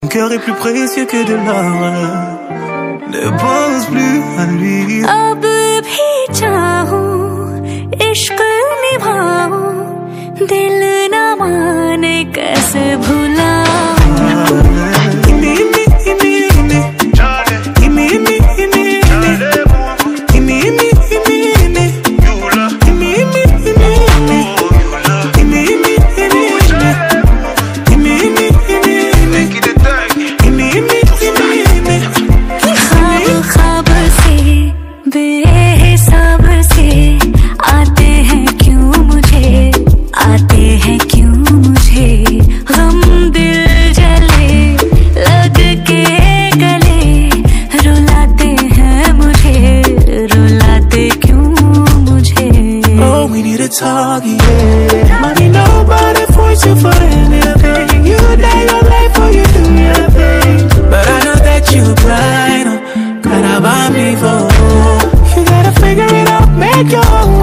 Mon cœur est plus précieux que de l'or. Ne pense plus à lui. अब भी चाहूं, इश्क निभाऊं, दिल न माने कैसे भुलाऊं. बेहिसाब से आते हैं क्यों मुझे, आते हैं क्यों मुझे गम. दिल जले लग के गले, रुलाते हैं मुझे, रुलाते क्यों मुझे. Oh, we need to talk, yeah. Money, nobody force you for anything. You die your life or you do your thing. But I know that you blind, gotta buy me for. You gotta figure it out, make your own